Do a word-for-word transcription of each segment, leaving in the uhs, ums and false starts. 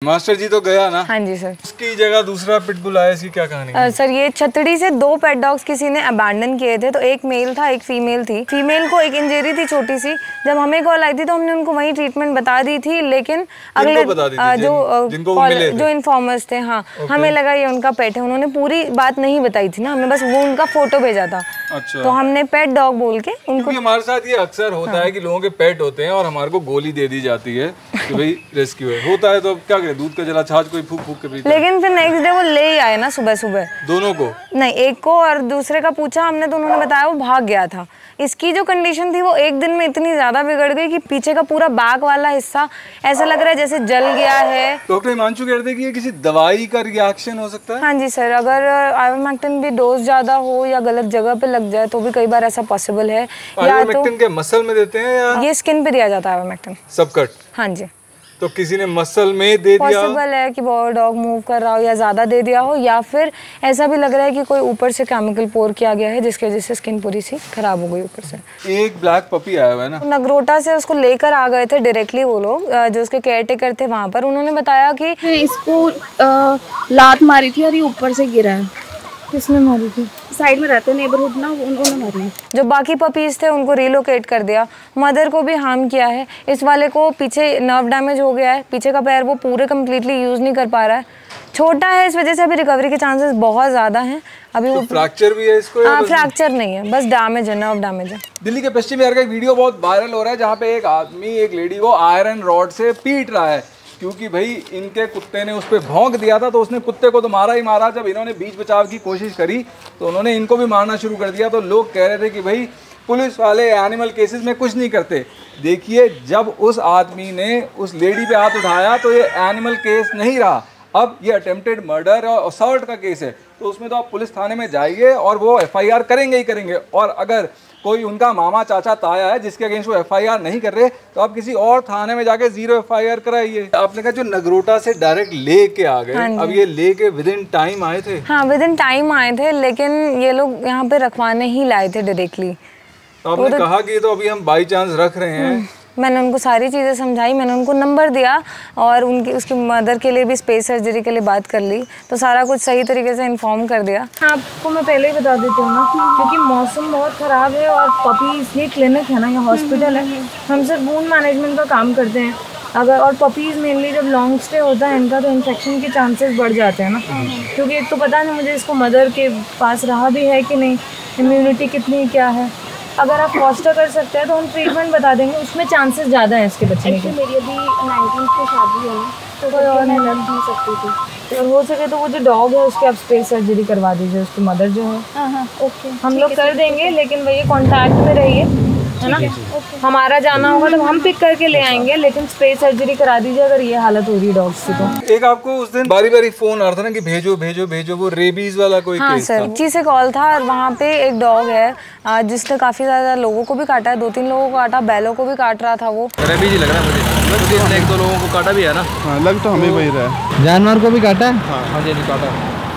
Master जी तो गया ना? हाँ जी सर। उसकी जगह दूसरा पिटबुल आया, इसकी क्या कहानी है? सर ये छतड़ी से दो पेट डॉग्स किसी ने अबैंडन किए थे, तो एक मेल था एक फीमेल थी। फीमेल को एक इंजरी थी छोटी सी, जब हमें कॉल आई थी तो हमने उनको वही ट्रीटमेंट बता दी थी, लेकिन अगले बता दी थी? आ, जिन, जो जिनको जो इन्फॉर्मर्स थे, हाँ हमें लगा ये उनका पेट है, उन्होंने पूरी बात नहीं बताई थी ना, हमें बस वो उनका फोटो भेजा था। अच्छा। तो हमने पेट डॉग बोल के उनको, हमारे साथ ये अक्सर होता हाँ। है कि लोगों के पेट होते हैं और हमारे को गोली दे दी जाती है कि भाई रेस्क्यू है, होता है तो क्या करें, दूध का जला छाछ कोई फूक फूक के पीता। लेकिन फिर नेक्स्ट डे वो ले ही आए ना सुबह सुबह। दोनों को? नहीं, एक को, और दूसरे का पूछा हमने तो उन्होंने बताया वो भाग गया था। इसकी जो कंडीशन थी वो एक दिन में इतनी ज्यादा बिगड़ गई कि पीछे का पूरा बैक वाला हिस्सा ऐसा लग रहा है जैसे जल गया है। डॉक्टर हिमांशु कह रहे थे कि ये किसी दवाई का रिएक्शन हो सकता है? हाँ जी सर, अगर आइवरमेक्टिन भी डोज ज्यादा हो या गलत जगह पे लग जाए तो भी कई बार ऐसा पॉसिबल है। या तो के मसल में देते हैं या ये स्किन पे दिया जाता है आइवरमेक्टिन सब कट? हाँ जी। तो किसी ने मसल में दे दिया? पॉसिबल है कि डॉग मूव कर रहा हो या ज्यादा दे दिया हो, या फिर ऐसा भी लग रहा है कि कोई ऊपर से केमिकल पोर किया गया है जिसकी वजह से स्किन पूरी सी खराब हो गई ऊपर से। एक ब्लैक पपी आया हुआ है ना? नगरोटा से उसको लेकर आ गए थे डायरेक्टली वो लोग, जो उसके केयर टेकर थे वहाँ पर। उन्होंने बताया कि इसको आ, लात मारी थी और ये ऊपर से गिरा है। किसने मारी थी? साइड में रहते नेबरहुड ना, उन्होंने मारी। जो बाकी पपीज थे उनको रिलोकेट कर दिया, मदर को भी हार्म किया है। इस वाले को पीछे नर्व डैमेज हो गया है, पीछे का पैर वो पूरे कम्प्लीटली यूज नहीं कर पा रहा है, छोटा है, इस वजह से अभी रिकवरी के चांसेस बहुत ज्यादा हैं। अभी तो वो फ्रैक्चर भी है इसको? हाँ, फ्रैक्चर नहीं है, बस डैमेज है, नर्व डैमेज है। दिल्ली के पश्चिमी बिहार का एक वीडियो बहुत वायरल हो रहा है जहाँ पे एक आदमी एक लेडी को आयरन रॉड से पीट रहा है क्योंकि भाई इनके कुत्ते ने उस पर भौंक दिया था। तो उसने कुत्ते को तो मारा ही मारा, जब इन्होंने बीच बचाव की कोशिश करी तो उन्होंने इनको भी मारना शुरू कर दिया। तो लोग कह रहे थे कि भाई पुलिस वाले एनिमल केसेस में कुछ नहीं करते। देखिए, जब उस आदमी ने उस लेडी पे हाथ उठाया तो ये एनिमल केस नहीं रहा, अब ये अटेम्प्टेड मर्डर और असॉल्ट का केस है। तो उसमें तो आप पुलिस थाने में जाइए और वो एफ आई आर करेंगे ही करेंगे। और अगर कोई उनका मामा चाचा ताया है जिसके अगेंस्ट वो एफ आई आर नहीं कर रहे तो आप किसी और थाने में जाके जीरो एफ आई आर कराइए। आपने कहा जो नगरोटा से डायरेक्ट ले के आ गए, हाँ, अब ये ले के विद इन टाइम आए थे? हाँ, विद इन टाइम आए थे, लेकिन ये लोग यहाँ पे रखवाने ही लाए थे डायरेक्टली। तो आपने तो कहा कि तो अभी हम बाई चांस रख रहे हैं। मैंने उनको सारी चीज़ें समझाई, मैंने उनको नंबर दिया और उनकी उसकी मदर के लिए भी स्पेस सर्जरी के लिए बात कर ली, तो सारा कुछ सही तरीके से इन्फॉर्म कर दिया। आपको मैं पहले ही बता देती हूँ ना, क्योंकि मौसम बहुत ख़राब है और पपी इसलिए क्लिनिक है ना, ये हॉस्पिटल है, हम सिर्फ वूंड मैनेजमेंट का काम करते हैं। अगर और पपीज़ मेनली जब लॉन्ग स्टे होता है इनका तो इन्फेक्शन के चांसेस बढ़ जाते हैं ना, क्योंकि एक तो पता नहीं मुझे इसको मदर के पास रहा भी है कि नहीं, इम्यूनिटी कितनी क्या है। अगर आप फॉस्टर कर सकते हैं तो हम ट्रीटमेंट बता देंगे, उसमें चांसेस ज़्यादा हैं इसके बचने के। मेरी अभी नाइनटीन को शादी है ना, तो कोई और मैं लग नहीं सकती थी। और हो सके तो वो जो डॉग है उसकी आप स्पेस सर्जरी करवा दीजिए, उसकी मदर जो है। हाँ हाँ ओके, हम लोग कर देंगे, लेकिन भैया कॉन्टैक्ट में रहिए, है ना। हमारा जाना होगा तो हम पिक करके ले आएंगे, लेकिन स्पेस सर्जरी करा दीजिए अगर ये हालत हो रही है डॉग्स की। तो एक आपको उस दिन बारी बारी फोन आ रहा था ना कि भेजो भेजो भेजो, वो रेबीज वाला कोई हाँ केस सर, जी से कॉल था और वहाँ पे एक डॉग है जिसने काफी ज्यादा लोगों को भी काटा है, दो तीन लोगों को काटा, बैलों को भी काट रहा था। वो रेबीज ही लग रहा है मुझे, मुझे इसने एक दो लोगों को काटा भी है ना। हाँ, लग तो हमें वही रहा है। जानवर को भी काटा है? हाँ हाँ जी, काटा।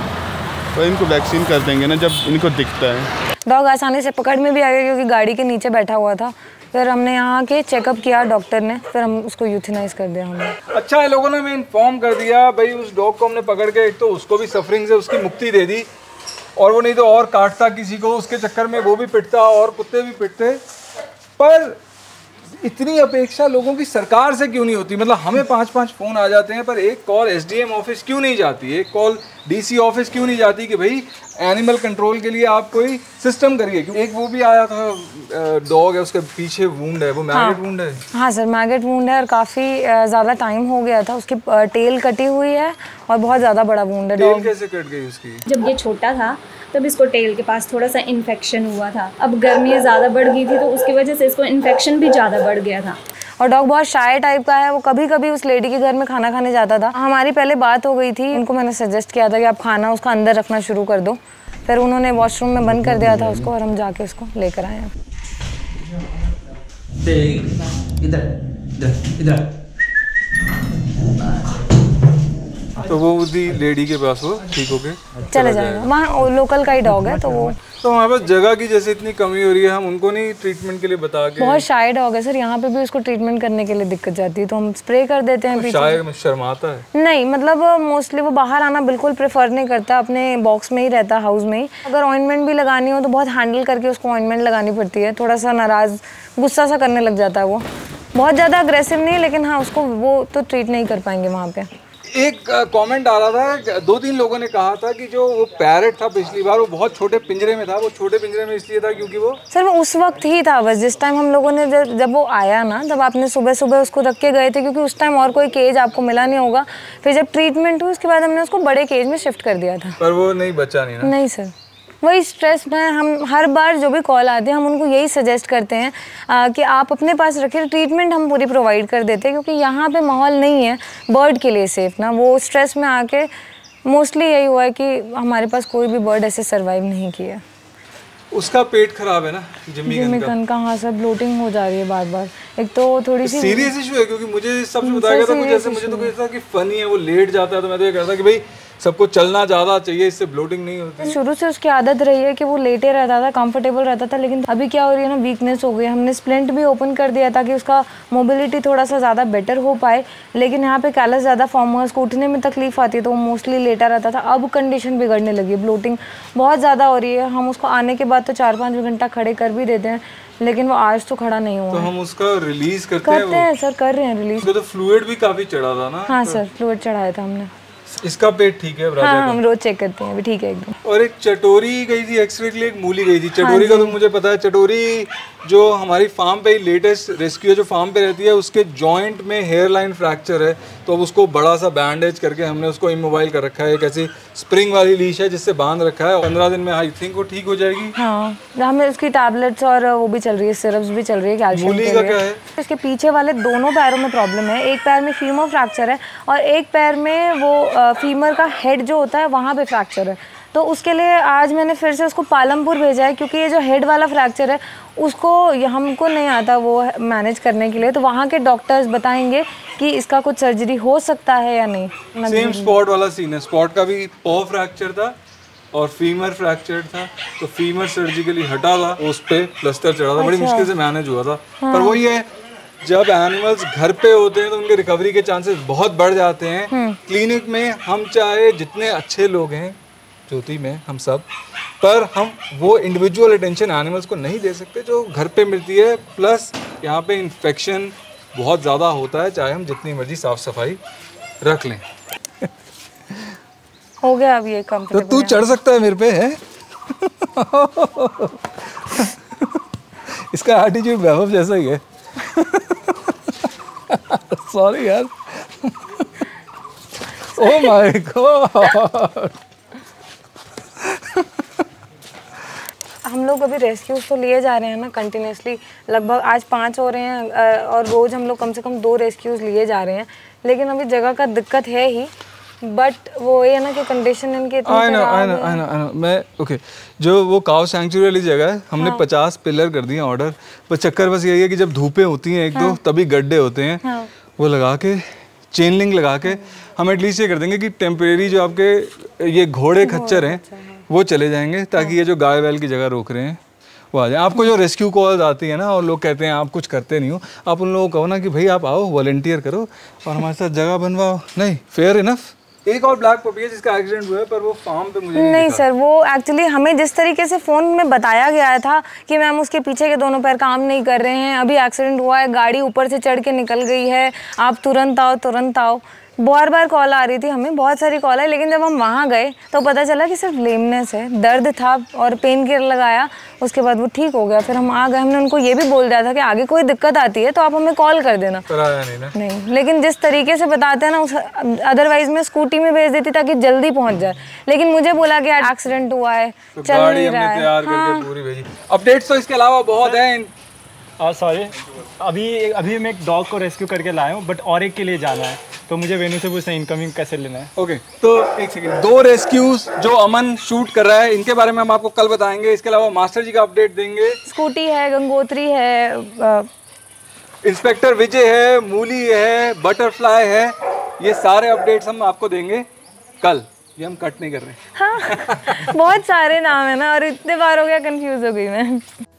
तो इनको वैक्सीन कर देंगे ना जब इनको दिखता है। डॉग आसानी से पकड़ में भी आ गया क्योंकि गाड़ी के नीचे बैठा हुआ था। फिर हमने यहाँ के चेकअप किया डॉक्टर ने, फिर हम उसको यूथेनाइज कर दिया हमने। अच्छा है, लोगों ने हमें इन्फॉर्म कर दिया भाई, उस डॉग को हमने पकड़ के एक तो उसको भी सफरिंग से उसकी मुक्ति दे दी, और वो नहीं तो और काटता किसी को, उसके चक्कर में वो भी पिटता और कुत्ते भी पिटते। पर इतनी अपेक्षा लोगों की सरकार से क्यों नहीं होती? मतलब हमें पांच पांच फोन आ जाते हैं पर एक कॉल एसडीएम ऑफिस क्यों नहीं जाती, एक कॉल डीसी ऑफिस क्यों नहीं जाती कि भाई एनिमल कंट्रोल के लिए आप कोई सिस्टम करिए। एक वो भी आया था डॉग है, उसके पीछे वुंड है, वो मैगेट हाँ, वुंड है। हाँ सर, मैगेट वुंड है और काफ़ी ज़्यादा टाइम हो गया था, उसकी टेल कटी हुई है और बहुत ज़्यादा बड़ा वुंड है। टेल कैसे कट गई उसकी? जब ये छोटा था तब इसको टेल के पास थोड़ा सा इन्फेक्शन हुआ था, अब गर्मियाँ ज़्यादा बढ़ गई थी तो उसकी वजह से इसको इन्फेक्शन भी ज़्यादा बढ़ गया था। और डॉग बहुत शाय टाइप का है, वो कभी कभी उस लेडी के घर में खाना खाने जाता था। हमारी पहले बात हो गई थी, उनको मैंने सजेस्ट किया था कि आप खाना उसका अंदर रखना शुरू कर दो, फिर उन्होंने वॉशरूम में बंद कर दिया था उसको और हम जाके उसको लेकर आए। इधर इधर तो वो उसी लेडी के पास वो ठीक हो गए चले जाएगा, वहाँ लोकल का ही डॉग है तो वो तो हमारे पास जगह की जैसे इतनी कमी हो रही है, हम उनको नहीं ट्रीटमेंट के लिए बता के? बहुत शायद हो गया सर, यहाँ पे भी उसको ट्रीटमेंट करने के लिए दिक्कत जाती है तो हम स्प्रे कर देते हैं। तो शायद में शर्माता है? नहीं, मतलब मोस्टली वो बाहर आना बिल्कुल प्रेफर नहीं करता, अपने बॉक्स में ही रहता, हाउस में ही। अगर ऑइंटमेंट भी लगानी हो तो बहुत हैंडल करके उसको ऑइंटमेंट लगानी पड़ती है। थोड़ा सा नाराज़, गुस्सा सा करने लग जाता है वो, बहुत ज़्यादा अग्रेसिव नहीं, लेकिन हाँ उसको वो तो ट्रीट नहीं कर पाएंगे वहाँ पे। एक कमेंट आ रहा था, दो तीन लोगों ने कहा था कि जो वो पैरेट था पिछली बार वो बहुत छोटे पिंजरे में था। वो छोटे पिंजरे में इसलिए था क्योंकि वो सर वो उस वक्त ही था बस, जिस टाइम हम लोगों ने जब जब वो आया ना, जब आपने सुबह सुबह उसको रख के गए थे, क्योंकि उस टाइम और कोई केज आपको मिला नहीं होगा। फिर जब ट्रीटमेंट हुई उसके बाद हमने उसको बड़े केज में शिफ्ट कर दिया था। पर वो नहीं बचा नहीं ना? नहीं सर, वही स्ट्रेस में हम हर बार जो भी कॉल आती है हम उनको यही सजेस्ट करते हैं आ, कि आप अपने पास रखिए। ट्रीटमेंट हम पूरी प्रोवाइड कर देते हैं क्योंकि यहाँ पे माहौल नहीं है बर्ड के लिए सेफ ना। वो स्ट्रेस में आके मोस्टली यही हुआ है कि हमारे पास कोई भी बर्ड ऐसे सर्वाइव नहीं किया। उसका पेट खराब है ना जिम्मी जिम्मी कन का? हाँ सर, ब्लोटिंग हो जा रही है बार बार। एक तो थोड़ी सी सीरियस इशू है, क्योंकि मुझे सबसे बताया गया था कुछ ऐसे, मुझे तो कुछ ऐसा कि फनी है, वो लेट जाता है तो मैं तो ये कहता कि भाई सबको चलना ज़्यादा चाहिए, इससे ब्लोटिंग नहीं होती। शुरू से उसकी आदत रही है कि वो लेटे रहता था, कंफर्टेबल रहता था, लेकिन अभी क्या हो रही है ना, वीकनेस हो गई। हमने स्प्लिंट भी ओपन कर दिया ताकि उसका मोबिलिटी थोड़ा सा ज़्यादा बेटर हो पाए, लेकिन यहाँ पे कैलस ज़्यादा फॉर्म हुआ, उसको उठने में तकलीफ आती है तो वो मोस्टली लेटा रहता था। अब कंडीशन बिगड़ने लगी है, ब्लोटिंग बहुत ज़्यादा हो रही है। हम उसको आने के बाद तो चार पाँच घंटा खड़े कर भी देते हैं, लेकिन वो आज तो खड़ा नहीं हुआ। तो हम उसका रिलीज करते, करते हैं सर, कर रहे हैं रिलीज। तो फ्लूइड भी काफ़ी चढ़ा था ना? हाँ सर, फ्लूइड चढ़ाया था हमने। इसका पेट ठीक है राजा? हाँ, हम रोज चेक करते हैं, अभी ठीक है एकदम। और एक चटोरी गई थी एक्सरे के लिए, एक मूली गई थी। चटोरी का तो मुझे पता है, चटोरी जो हमारी फार्म पे ही लेटेस्ट रेस्क्यू जो फार्म पे रहती है, उसके जॉइंट में हेयर लाइन फ्रैक्चर है, तो अब उसको बड़ा सा बैंडेज करके हमने उसको इमोबाइल कर रखा है। एक ऐसी स्प्रिंग वाली लीश है जिससे बांध रखा है। पंद्रह दिन में आई थिंक वो ठीक हो जाएगी। हाँ, हमें उसकी टैबलेट्स और वो भी चल रही है, सिरप्स भी चल रही है कैल्शियम मूली के का लिए। क्या है? उसके पीछे वाले दोनों पैरों में प्रॉब्लम है। एक पैर में फीमर फ्रैक्चर है और एक पैर में वो फीमर का हेड जो होता है वहाँ पे फ्रैक्चर है। तो उसके लिए आज मैंने फिर से उसको पालमपुर भेजा है, क्योंकि ये जो हेड वाला फ्रैक्चर है उसको हमको नहीं आता वो मैनेज करने के लिए, तो वहाँ के डॉक्टर्स बताएंगे कि इसका कुछ सर्जरी हो सकता है या नहीं। सेम स्पॉट वाला सीन है, स्पॉट का भी पॉ फ्रैक्चर था और फीमर फ्रैक्चर था, तो फीमर सर्जिकली हटा था, उस पे प्लास्टर चढ़ा था। बड़ी मुश्किल से मैनेज हुआ था। हाँ। पर वही है, जब एनिमल्स घर पे होते हैं तो उनके रिकवरी के चांसेस बहुत बढ़ जाते हैं। क्लिनिक में हम चाहे जितने अच्छे लोग हैं ज्योति में, हम सब, पर हम वो इंडिविजुअल अटेंशन एनिमल्स को नहीं दे सकते जो घर पे मिलती है। प्लस यहाँ पे इन्फेक्शन बहुत ज़्यादा होता है, चाहे हम जितनी मर्जी साफ सफाई रख लें। हो गया अब ये कम। तो तू चढ़ सकता है मेरे पे है? इसका एटीट्यूड वैभव जैसा ही है। सॉरी यार। Oh my god. हम लोग अभी रेस्क्यूज तो लिए जा रहे हैं ना कंटिन्यूसली, लगभग आज पाँच हो रहे हैं और रोज़ हम लोग कम से कम दो रेस्क्यूज लिए जा रहे हैं, लेकिन अभी जगह का दिक्कत है ही। बट वो ये है ना कि कंडीशन इनकी इतनी I know I know I know I know मैं ओके okay. जो वो काउ सैंक्चुरी वाली जगह है, हमने पचास पिलर कर दिए ऑर्डर, पर चक्कर बस यही है कि जब धूपें होती हैं एक हाँ. दो तभी गड्ढे होते हैं। हाँ. वो लगा के चेन लिंक लगा के हम एटलीस्ट ये कर देंगे कि टेम्परेरी जो आपके ये घोड़े खच्चर हैं वो चले जाएंगे, ताकि ये जो गाय बैल की जगह रोक रहे हैं वो आ जाए। आपको जो रेस्क्यू कॉल्स आती है ना और लोग कहते हैं आप कुछ करते नहीं हो, आप उन लोगों को कहो ना कि भाई आप आओ वॉलंटियर करो और हमारे साथ जगह बनवाओ। नहीं, फेयर इनफ। एक और ब्लैक पपी है जिसका एक्सीडेंट हुआ है, पर वो फार्म पे मुझे नहीं, नहीं सर, वो एक्चुअली हमें जिस तरीके से फ़ोन में बताया गया था कि मैम उसके पीछे के दोनों पैर काम नहीं कर रहे हैं, अभी एक्सीडेंट हुआ है, गाड़ी ऊपर से चढ़ के निकल गई है, आप तुरंत आओ तुरंत आओ, बार बार कॉल आ रही थी हमें, बहुत सारी कॉल है। लेकिन जब हम वहाँ गए तो पता चला कि सिर्फ लेमनेस है, दर्द था और पेन किलर लगाया, उसके बाद वो ठीक हो गया। फिर हम आ गए, हमने उनको ये भी बोल दिया था कि आगे कोई दिक्कत आती है तो आप हमें कॉल कर देना। नहीं, ना? नहीं, लेकिन जिस तरीके से बताते हैं ना उस अदरवाइज मैं स्कूटी में भेज देती ताकि जल्दी पहुँच जाए, लेकिन मुझे बोला कि एक्सीडेंट हुआ है, तो चल नहीं रहा है। हाँ। पूरी भेजी। अपडेट्स तो इसके अलावा बहुत हैं। सॉरी, अभी अभी मैं एक डॉग को रेस्क्यू करके लाया हूँ, बट और एक के लिए जाना है, तो मुझे वेन्यू से पूछना इनकमिंग कैसे लेना है। ओके okay, तो एक सेकंड, दो रेस्क्यूज जो अमन शूट कर रहा है, इनके बारे में हम आपको कल बताएंगे। इसके अलावा मास्टर जी का अपडेट देंगे। स्कूटी है, गंगोत्री है, इंस्पेक्टर विजय है, मूली है, बटरफ्लाई है, ये सारे अपडेट्स हम आपको देंगे कल। ये हम कट नहीं कर रहे। हाँ बहुत सारे नाम है ना, और इतने बार हो गया कंफ्यूज हो गई मैं।